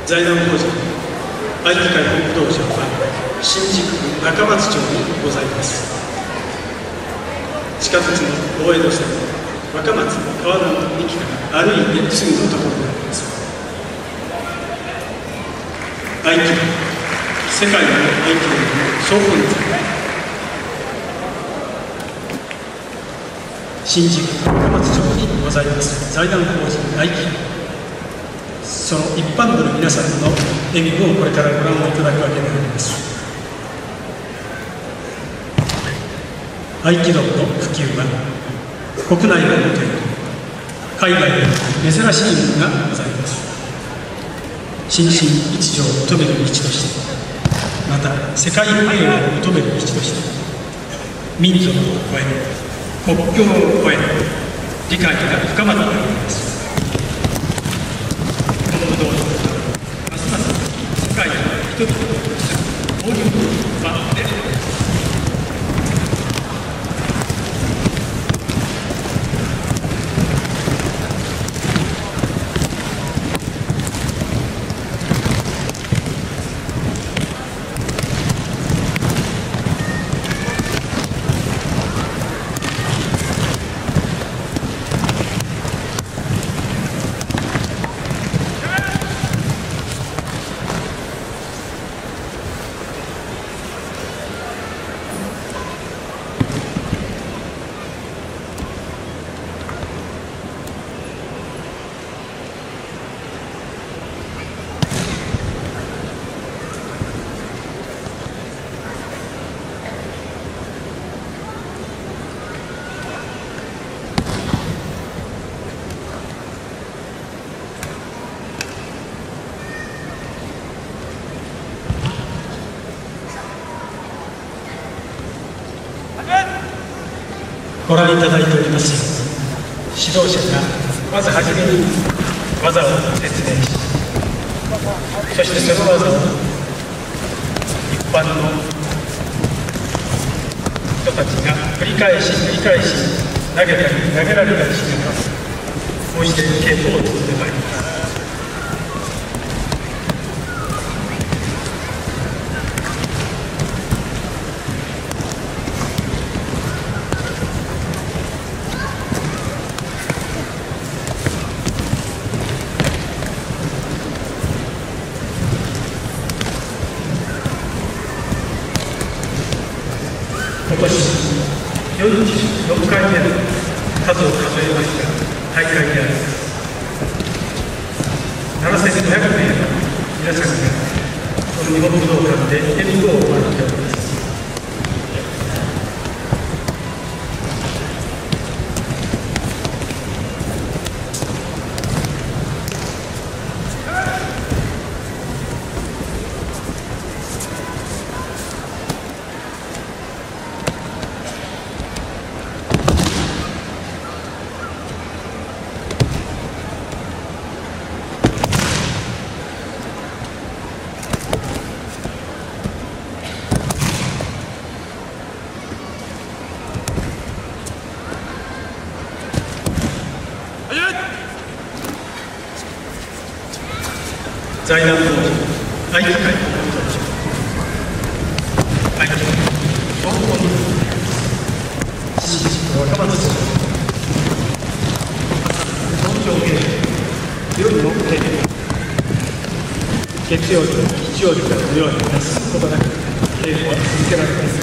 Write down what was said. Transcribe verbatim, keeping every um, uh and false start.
財団法人愛機会本部道場は新宿区中松町にございます。地下鉄の大江戸線若松川南駅から歩いてすぐのところにあります。愛機世界の愛機の総本山、新宿中松町にございます財団法人愛機、その一般部の皆さんの演舞をこれからご覧いただくわけであります。合気道の普及は国内はもとより海外で珍しいものがございます。心身一致を求める道として、また世界平和を求める道として、民族を超え国境を超え理解が深まっています。この道場はますます世界の人々の交流の場であります。ご覧いただいております指導者がまずはじめに技を説明し、そしてその技を一般の人たちが繰り返し繰り返し投げたり投げられたりしながらこうして稽古を続けてまいります。今年よんじゅうよんかいめの数を数えました大会であり、ななせんごひゃくめいの皆さんがこの日本武道館で演舞を行っております。財団法人愛機会本部道場愛機総本部新宿若松町東京芸夜のテレビ月曜日日曜日から土曜日休むことなく稽古は続けられます。